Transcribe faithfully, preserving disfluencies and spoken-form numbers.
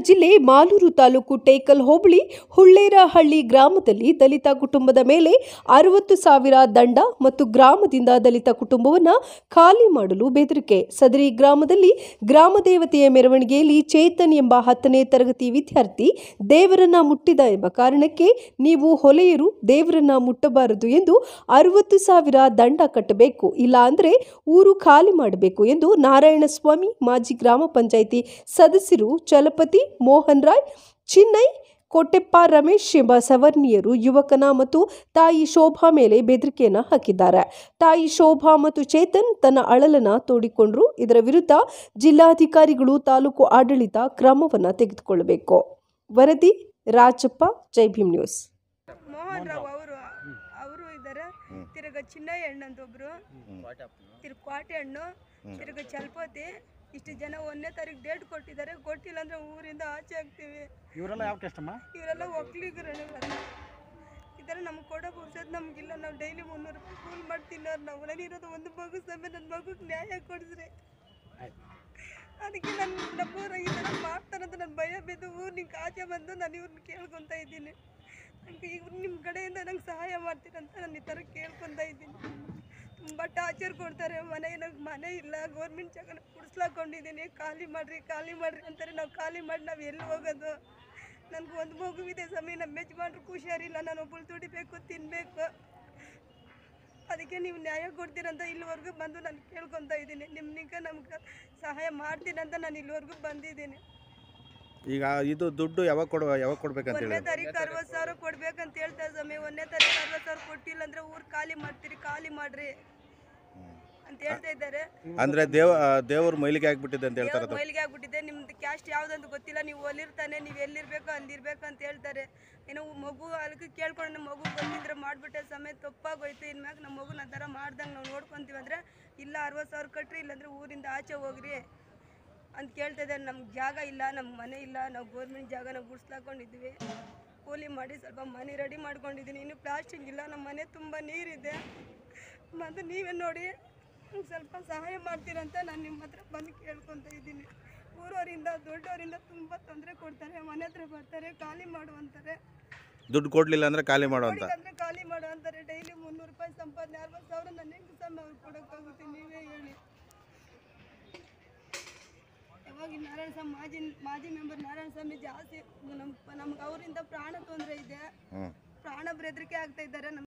ಜಿಲ್ಲೆ ಮಾಲೂರು ತಾಲೂಕು ಟೇಕಲ್ ಹೋಬಳಿ ಹುಳ್ಳೇರಹಳ್ಳಿ ಗ್ರಾಮದಲ್ಲಿ ದಲಿತ ಕುಟುಂಬದ ಮೇಲೆ ಅರವತ್ತು ಸಾವಿರ ದಂಡ ಮತ್ತು ಗ್ರಾಮದಿಂದ ದಲಿತ ಕುಟುಂಬವನ್ನು ಖಾಲಿ ಮಾಡಲು ಬೆದರಿಕೆ. ಸದರಿ ಗ್ರಾಮದಲ್ಲಿ ಗ್ರಾಮ ದೇವತೆಯ ಮೆರವಣಿಗೆಯಲ್ಲಿ ಚೇತನ್ ಎಂಬ ಹತ್ತನೇ ತರಗತಿ ವಿದ್ಯಾರ್ಥಿ ದೇವರನ್ನ ಮುಟ್ಟಿದ ಎಂಬ ಕಾರಣಕ್ಕೆ ನೀವು ಹೊಲೆಯರು ದೇವರನ್ನ ಮುಟ್ಟಬಾರದು ಎಂದು ಅರವತ್ತು ಸಾವಿರ ದಂಡ ಕಟ್ಟಬೇಕು, ಇಲ್ಲ ಅಂದರೆ ಊರು ಖಾಲಿ ಮಾಡಬೇಕು ಎಂದು ನಾರಾಯಣಸ್ವಾಮಿ ಮಾಜಿ ಗ್ರಾಮ ಪಂಚಾಯಿತಿ ಸದಸ್ಯರು ಚಲಪತಿ ಮೋಹನ್ ರಾಯ್, ಚಿನ್ನೈ, ಕೊಟ್ಟೆಪ್ಪ ರಮೇಶ್ ಎಂಬ ಸವರ್ಣೀಯರು ಯುವಕನ ಮತ್ತು ತಾಯಿ ಶೋಭಾ ಮೇಲೆ ಬೆದರಿಕೆಯನ್ನು ಹಾಕಿದ್ದಾರೆ. ತಾಯಿ ಶೋಭಾ ಮತ್ತು ಚೇತನ್ ತನ್ನ ಅಳಲನ್ನು ತೋಡಿಕೊಂಡರು. ಇದರ ವಿರುದ್ಧ ಜಿಲ್ಲಾಧಿಕಾರಿಗಳು ತಾಲೂಕು ಆಡಳಿತ ಕ್ರಮವನ್ನು ತೆಗೆದುಕೊಳ್ಳಬೇಕು. ವರದಿ ರಾಜಪ್ಪ, ಜೈ ಭೀಮ್ ನ್ಯೂಸ್. ಮೋಹನ್ ರಾವ್ ಅವರು ಅವರು ಇದ್ದಾರೆ. ತಿರುಗ ಚಿನ್ನೈ ಹಣ್ಣಂತ ಒಬ್ರು, ತಿರುಗ ಕ್ವಾಟೆ ಹಣ್ಣು, ತಿರುಗ ಚಲಪತಿ. ಇಷ್ಟು ಜನ ಒಂದನೇ ತಾರೀಕು ಡೇಟ್ ಕೊಟ್ಟಿದ್ದಾರೆ. ಕೊಟ್ಟಿಲ್ಲ ಅಂದ್ರೆ ಊರಿಂದ ಆಚೆ ಆಗ್ತೀವಿ. ಇವರೆಲ್ಲ ಯಾವ ಕಷ್ಟಮ್ಮ? ಇವರೆಲ್ಲ ಒಕ್ಕಲಿಗರು ಇದೆಲ್ಲ ನಮ್ಗೆ ಕೊಡೋ ಪುರ್ಸೋದು ನಮಗಿಲ್ಲ. ನಾವು ಡೈಲಿ ಮುನ್ನೂರು ರೂಪಾಯಿ ಕೂಲಿ ಮಾಡ್ತೀನಿ. ನಾವು ನಾನಿರೋದು ಒಂದು ಮಗು ಸಮಯ ನನ್ನ ಮಗುಗೆ ನ್ಯಾಯ ಕೊಡಿಸ್ರಿ. ಅದಕ್ಕೆ ನನ್ನ ನಮ್ಮೂರಾಗ ಈ ಥರ ಮಾಡ್ತಾರಂತ ನನ್ನ ಭಯ ಬಿದ್ದು ಊರು ನಿಂಗೆ ಆಚೆ ಬಂದು ನಾನು ಇವ್ರನ್ನ ಕೇಳ್ಕೊತಾ ಇದ್ದೀನಿ. ನನಗೆ ಇವ್ರು ನಿಮ್ಮ ಕಡೆಯಿಂದ ನಂಗೆ ಸಹಾಯ ಮಾಡ್ತೀರಂತ ನಾನು ಈ ಥರ ಕೇಳ್ಕೊತಾ ಇದ್ದೀನಿ. ತುಂಬ ಟಾರ್ಚರ್ ಕೊಡ್ತಾರೆ. ಮನೆ ನನಗೆ ಮನೆ ಇಲ್ಲ, ಗೌರ್ಮೆಂಟ್ ಜಾಗನ ಕುಡಿಸ್ಲಾಕೊಂಡಿದ್ದೀನಿ. ಖಾಲಿ ಮಾಡಿರಿ ಖಾಲಿ ಮಾಡಿರಿ ಅಂತಾರೆ. ನಾವು ಖಾಲಿ ಮಾಡಿ ನಾವು ಎಲ್ಲಿ ಹೋಗೋದು? ನನಗೆ ಒಂದು ಮಗುವಿದೆ ಸಮಯ. ನಮ್ಮ ಯಜಮಾನ್ರು ಹುಷಾರಿಲ್ಲ, ನಾನು ಒಬ್ಬಳು ದುಡಿಬೇಕು, ತಿನ್ನಬೇಕು. ಅದಕ್ಕೆ ನೀವು ನ್ಯಾಯ ಕೊಡ್ತೀರಂತ ಇಲ್ಲಿವರೆಗೂ ಬಂದು ನಾನು ಕೇಳ್ಕೊತಾ ಇದ್ದೀನಿ. ನಿಮ್ಗೆ ನಮ್ಗೆ ಸಹಾಯ ಮಾಡ್ತೀನಂತ ನಾನು ಇಲ್ಲಿವರೆಗೂ ಬಂದಿದ್ದೀನಿ. ಈಗ ಇದು ದುಡ್ಡು ಯಾವಾಗ ಕೊಡುವ ಯಾವಾಗ ಕೊಡ್ಬೇಕಂತ ಒಂದನೇ ತಾರೀಕು ಅರವತ್ತು ಸಾವಿರ ಕೊಡ್ಬೇಕಂತ ಹೇಳ್ತಾರೆ ಸಮಯ. ಒಂದನೇ ತಾರೀಕು ಅರವತ್ತು ಸಾವಿರ ಕೊಟ್ಟಿಲ್ಲ ಅಂದ್ರೆ ಊರು ಖಾಲಿ ಮಾಡ್ತೀರಿ, ಖಾಲಿ ಮಾಡ್ರಿ ಅಂತ ಹೇಳ್ತಾ ಇದ್ದಾರೆ. ಅಂದ್ರೆ ದೇವ ದೇವ್ರ ಮೈಲಿಗೆ ಆಗ್ಬಿಟ್ಟಿದೆ ಅಂತ ಹೇಳ್ತಾರೆ. ಮೈಲಿಗೆ ಆಗ್ಬಿಟ್ಟಿದೆ. ನಿಮ್ದು ಕ್ಯಾಸ್ಟ್ ಯಾವ್ದಂತ ಗೊತ್ತಿಲ್ಲ, ನೀವು ಅಲ್ಲಿರ್ತಾನೆ, ನೀವು ಎಲ್ಲಿರ್ಬೇಕು ಅಲ್ಲಿರ್ಬೇಕು ಅಂತ ಹೇಳ್ತಾರೆ. ಏನೋ ಮಗು ಅದಕ್ಕೆ ಕೇಳ್ಕೊಂಡು ನಮ್ಮ ಮಗು ಬಂದಿದ್ರೆ ಮಾಡಿಬಿಟ್ಟೆ ಸಮಯ ತಪ್ಪಾಗೋಯ್ತು. ಇನ್ಮ್ಯಾಗ ನಮ್ಮ ಮಗುನ ಆ ಥರ ಮಾಡ್ದಂಗೆ ನಾವು ನೋಡ್ಕೊತೀವಿ ಅಂದರೆ ಇಲ್ಲ ಅರವತ್ತು ಸಾವಿರ ಕಟ್ರಿ, ಇಲ್ಲಾಂದ್ರೆ ಊರಿಂದ ಆಚೆ ಹೋಗ್ರಿ ಅಂತ ಕೇಳ್ತಾ ಇದ್ದಾರೆ. ನಮ್ಗೆ ಜಾಗ ಇಲ್ಲ, ನಮ್ಮ ಮನೆ ಇಲ್ಲ, ನಾವು ಗೋರ್ಮೆಂಟ್ ಜಾಗನ ಗುಡ್ಸ್ಲಾಕೊಂಡಿದ್ವಿ. ಕೂಲಿ ಮಾಡಿ ಸ್ವಲ್ಪ ಮನೆ ರೆಡಿ ಮಾಡ್ಕೊಂಡಿದ್ದೀನಿ. ಇನ್ನು ಪ್ಲಾಸ್ಟಿಕ್ ಇಲ್ಲ, ನಮ್ಮ ಮನೆ ತುಂಬ ನೀರಿದೆ. ಮತ್ತು ನೀವೇ ನೋಡಿ ಸ್ವಲ್ಪ ಸಹಾಯ ಮಾಡ್ತೀರಂತ ನಾನು ನಿಮ್ಮ ಹತ್ರ ಬಂದು ಕೇಳ್ಕೊತಾ ಇದ್ದೀನಿ. ಊರವರಿಂದ ದೊಡ್ಡವರಿಂದ ತುಂಬ ತೊಂದರೆ ಕೊಡ್ತಾರೆ. ಮನೆ ಹತ್ರ ಬರ್ತಾರೆ, ಖಾಲಿ ಮಾಡುವಂತಾರೆ. ದುಡ್ಡು ಕೊಡಲಿಲ್ಲ ಅಂದರೆ ಖಾಲಿ ಮಾಡುವಂತ ಅಂದರೆ ಖಾಲಿ ಮಾಡುವಂತಾರೆ. ಡೈಲಿ ಮುನ್ನೂರು ರೂಪಾಯಿ ಸಂಪಾದನೆ, ಅರವತ್ತು ಸಾವಿರ ನನ್ನ ಹೆಂಗೆ ಸಮಯ ಅವ್ರು ಕೊಡೋಕ್ಕಾಗುತ್ತೆ? ನೀವೇ ಹೇಳಿ. ಯಾವಾಗ ನಾರಾಯಣ ಸ್ವಾಮಿ ಮಾಜಿ ಮಾಜಿ ಮೆಂಬರ್ ನಾರಾಯಣ ಸ್ವಾಮಿ ಜಾಸ್ತಿ ನಮ್ಗೆ ನಮ್ಗೆ ಅವರಿಂದ ಪ್ರಾಣ ತೊಂದರೆ ಇದೆ. ಪ್ರಾಣ ಬೆದರಿಕೆ ಆಗ್ತಾ ಇದ್ದಾರೆ.